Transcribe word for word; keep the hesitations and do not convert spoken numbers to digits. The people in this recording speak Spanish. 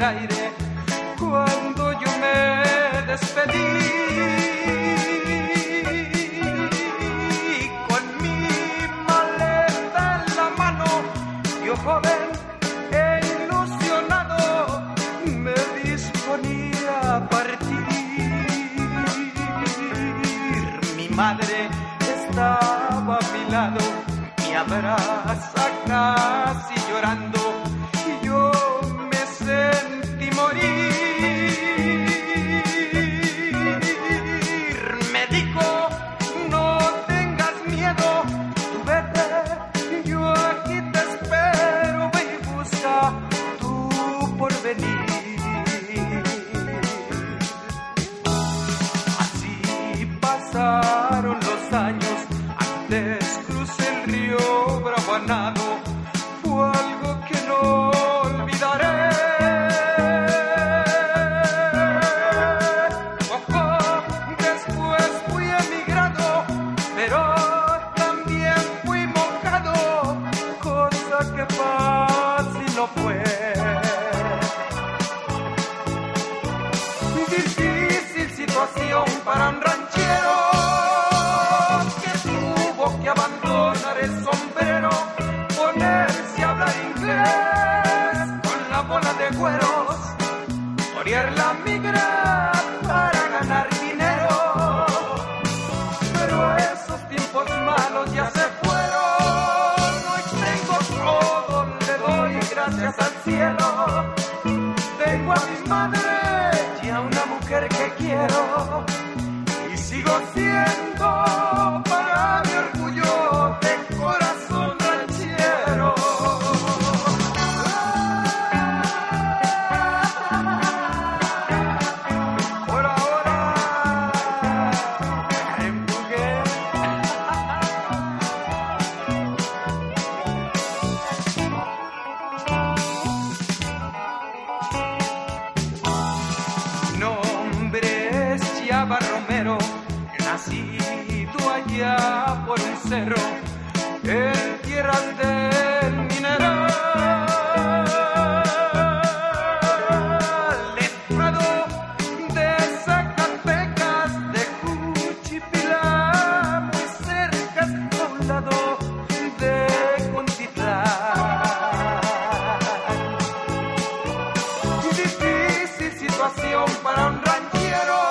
aire cuando yo me despedí. Con mi maleta en la mano, yo joven e ilusionado me disponía a partir. Mi madre estaba a mi lado, me abraza casi llorando, y yo me sentí morir. Me dijo, no tengas miedo, tú vete, yo aquí te espero, ve y busca tu porvenir. Así pasaron los años, antes crucé el río Bravo a nado, fue algo que no olvidaré. Poco después fui emigrado, pero también fui mojado, cosa que fácil no fue. Difícil situación para un ranchero que tuvo que abandonar el sombrero, ponerse a hablar inglés con la bola de güeros, orear la migra para ganar dinero. Pero esos tiempos malos ya se fueron, hoy tengo todo, le doy gracias al cielo. Tengo a mi madre y a una mujer que quiero, y sigo siendo para mi orgullo de corazón ranchero. Por ahora empujé. Nombre es Chava Romero, nacido allá por un cerro, en tierras del mineral. Letrado de Zacatecas, de Juchipila, muy cerca a un lado de Contitlán. Difícil situación para un ranchero